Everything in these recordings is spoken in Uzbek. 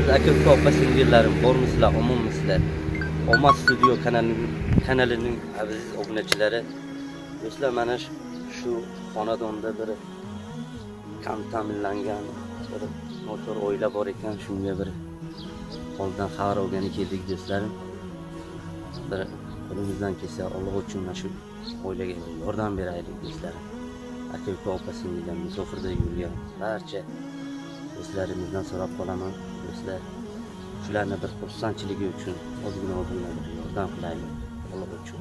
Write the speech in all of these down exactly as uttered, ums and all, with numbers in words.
aziz aka uka opa singillarim, bormisizlar, omonmisizlar? Omad Studio kanalining kanalining aziz obunachilari, do'stlar, mana shu xonadonda bir kam ta'minlangan bir motor oila bor ekan, shunga bir holdan xabar olgani keldik do'stlarim. Bir qo'limizdan kelsa Alloh uchun mana shu oilaga yordam beraylik do'stlarim. Aka uka opa singillar, musofirda yurgan barcha do'stlarimizdan so'rab qolaman do'stlar. Shularni bir xursandchiligi uchun ozgina ozgina bir yordam qilaylik Alloh uchun.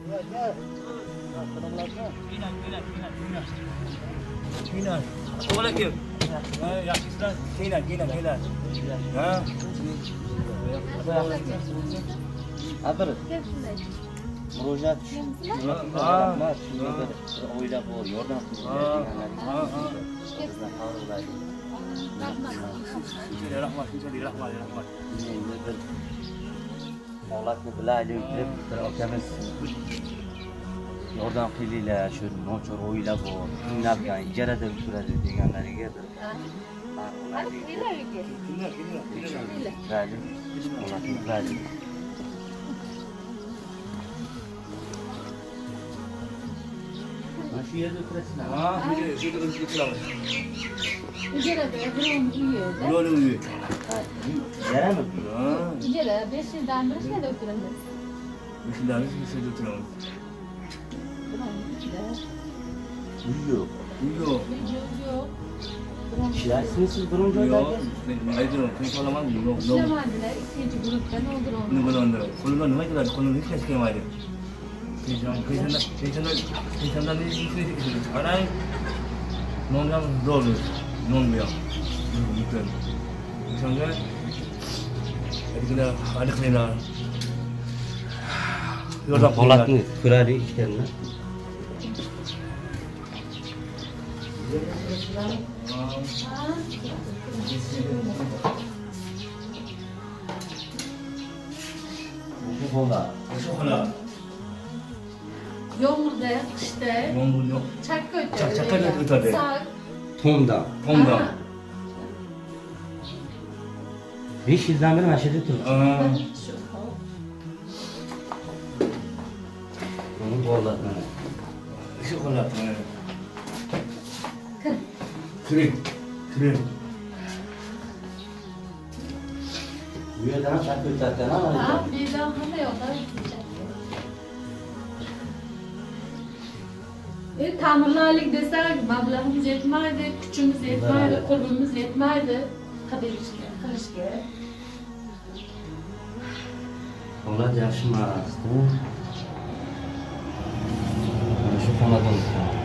Assalomu alaykum. Yaxshisizlar? Keling, keling, keling. Ha? Abir murojaat rahmat, shunga bir oila bor, yordam qilinglar. Bizdan xabar olaylik. Rahmat, rahmat, rahmat, rahmat. Endi bir holatni bilaylik deb bir akamiz yordam qilinglar, shu nochor oila bor, qiynalgan, ijarada turadi deganlariga bir mana shu yerda o'tirasizlar. Ha, shu yerda o'tiramiz. İjarada birovning uyi. Birovning uyi. Ijarami? Ha. İjara besh yildan beri shunda o'tiramiz. besh yildan beri shunda o'tiramiz. Uy yo'q. Uy yo'q. Yo'q. Ishlaysizmi siz biron joyda? Yo'q, men aytdim, men qolaman, yo'q. Ishlamadilar, ikkinchi guruhdan o'ldirildi. Nima bo'ldi? Qo'limdan nima qiladi? Qo'limdan hech narsa kelmaydi. Pension, pensionda, pensionda, pensionda ne işini arayın. Nondan zor, non bu ya. Mümkün. Pensionda, etkile, alıklayla. Yordam Holatni ko'raylik ishlarni. Bu holat. Şu holat. Yomg'irda, qishda, Yomg'ir yo'q. chakka o'tadi. Chakka o'tadi. Tomdan. Tomdan. besh yildan beri mana shu yerda turibsiz. Buni holat mana. Şu holat mana. Kiring. Kiring. Bu yerdan chakka o'tadi, Ha, bu yerdan hamma yoqdan E, ta'mirlaylik desak, mablag'imiz yetmaydi, kuchimiz yetmaydi, qurbimiz yetmaydi qilishga, qilishga. Holat yaxshi emas. Mana shu xonadon.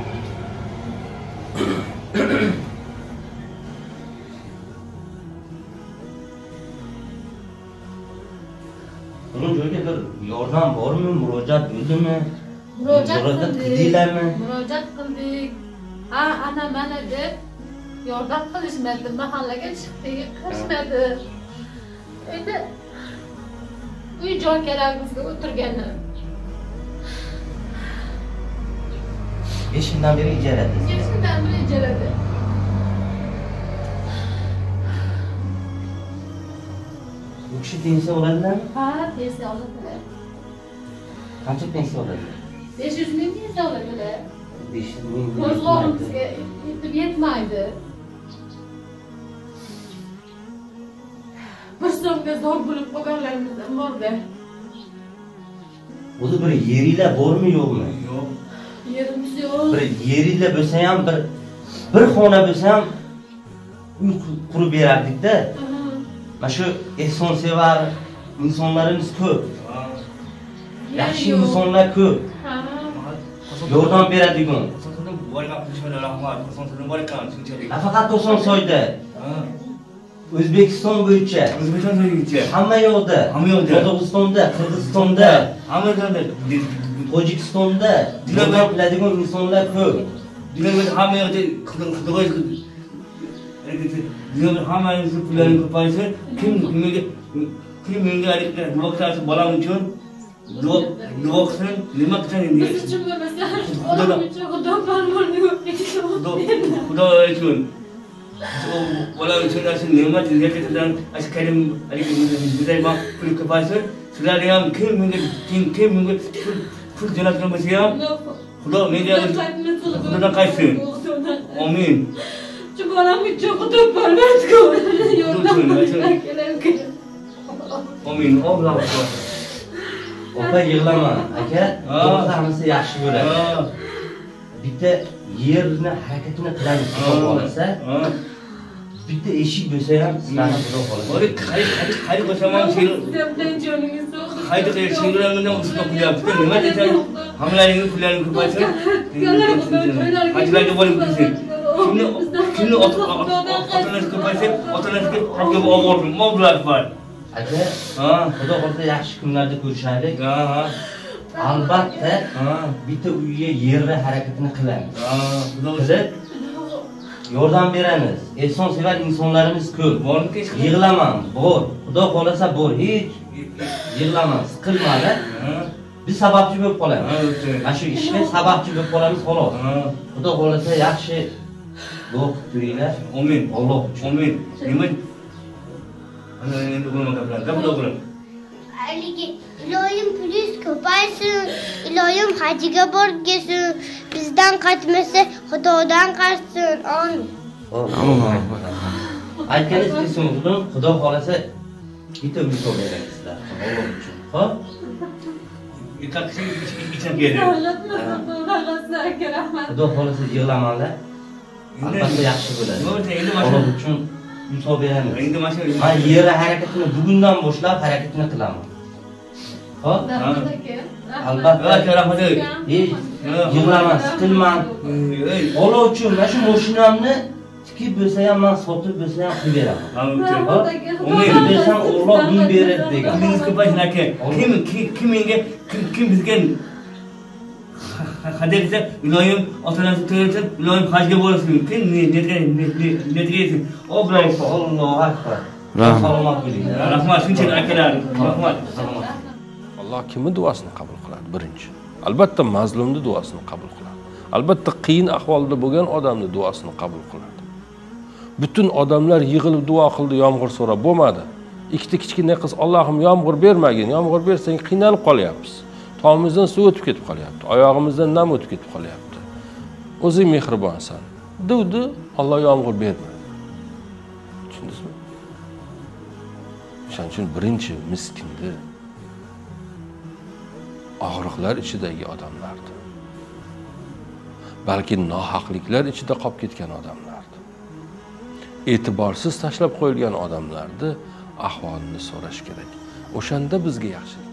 Bunun joyga bir yordam bormi, murojaat bo'ldimi? Murojaat qildinglarmi? Murojaat qildik. Ha, ana mana deb yordam qilishmadi, mahallaga chiqdik, qilishmadi. Endi uy joy kerak bizga o'tirgani. besh yildan beri ijarada. besh yildan beri ijarada. Bu kishi pensiya oladilarmi? Ha, pensiya oladilar. Qancha pensiya oladilar? besh yuz ming pensiya oladilar. besh yuz ming. Ro'zg'orimizga yetib yetmaydi. Bir so'mga zo'r bo'lib qolganlarimiz ham borda. O'zi bir yeringlar bormi yo'qmi? Yo'q. Yerimiz yo'q. Bir yeringlar bo'lsa ham bir bir xona bo'lsa ham uy qurib berardik-da. Mana shu ehsonsevar insonlarimiz ko'p. Yaxshi insonlar ko'p. Yordam beradigan. Faqat To'sonsoyda. O'zbekiston bo'yicha. O'zbekiston bo'yicha. Hamma yoqda. Hamma yoqda. Qozog'istonda, Qirg'izistonda, hamma joyda, Tojikistonda yordam qiladigan insonlar ko'p. Dunyoda hamma yoqda Qirg'iz Dunyoda hamma yoqda pullarni ko'paysa, kim menga kim menga aytgan duo qilsa bolam uchun duo duo qilsin, nima qilsin endi? Biz uchun emas, bolam uchun Xudo farmoni yo'q. Xudo uchun. Walau sebenarnya nikmat dia kita asyik kalim adik kita memang full kapasitas sudah yang kim mungkin kim kim mungkin full full jalan kan masih sudah media sudah kaisir amin Çünkü orang çok tutup vermez ki. amin Allah Opa yig'lama aka, to'xtamisi yaxshi bo'ladi. Bitta yerni harakatini qilamiz xudo xolasa. Bitta eshik bo'lsa ham sizlarni xudo xolasa. Ori qayt qayt qayt bo'lsam sen qayt qayt singiramni usma qilyapti. Nima deysan? Hamlaringni pullaringni ko'paytir. Hajlarga bo'lib ketsin. Kimni kimni ota-onasi ko'paysa, ota-onasiga haqqa obordim. Mablag' bor. Aka, ha, xudo xolasa yaxshi kunlarda ko'rishaylik. Ha, ha. Albatta, bitta uyga yerni harakatini qilamiz. Ha, xudo Qilib yordam beramiz. Ehson sevar insonlarimiz ko'p. Bormi? Yig'laman, bor. Xudo xolasa bor. Hech yig'laman, siqilmadi. Biz sababchi bo'lib qolamiz. Mana shu ishga sababchi bo'lib qolamiz xolos. Xudo xolasa yaxshi o'qib turinglar. Amin. Alloh uchun. Amin. Nima? Ana endi bo'lma gaplar. Gaplar bo'ladi. Haligi iloyim pulingiz ko'paysin, iloyim hajga borib kelsin, bizdan qaytmasa Xudodan qaytsin. Amin. Aytganingiz kelsin bugun Xudo xolasa bitta uy beramiz sizlar. Alloh uchun. Xo'p? Itaksi içine geldi. Xudo xolasa yig'lamanlar. Albatta yaxshi bo'ladi. Alloh uchun uy beramiz. Endi mana shu Men yer harakatini bugundan boshlab harakatini qilaman. Xo'p? Albatta rahmat. Hech yig'lama, siqilman. Alloh uchun mana shu mashinamni tikib bo'lsa ham, men sotib bo'lsa ham qilib beraman. Amin. Bersam Alloh uy beradi degan. Pulingiz ko'paysin aka. Kim kim menga kim kim bizga hadya desa, iloyim ota-onasi to'ysin, iloyim hajga borsin. Kim netga netga yesin. Obro'y Allohu akbar. Salomat bo'ling. Rahmat, shunchalik akalar. Rahmat. Alloh kimning duosini qabul qiladi? Birinchi. Albatta mazlumning duosini qabul qiladi. Albatta qiyin ahvolda bo'lgan odamning duosini qabul qiladi. Butun odamlar yig'ilib duo qildi, yomg'ir so'rab bo'lmadi. Ikkita kichkina qiz Allohim yomg'ir bermagin, yomg'ir bersang qiynalib qolyapmiz. Tomimizdan suv o'tib ketib qolyapti, oyog'imizdan nam o'tib ketib qolyapti. O'zing mehribonsan. Duvdi, Alloh yomg'ir bermadi. Tushundingizmi? Shuning uchun birinchi miskinni og'riqlar ichidagi odamlardi. Balki nohaqliklar ichida qolib ketgan odamlardi. E'tiborsiz tashlab qo'yilgan odamlarni ahvolini so'rash kerak. O'shanda bizga yaxshi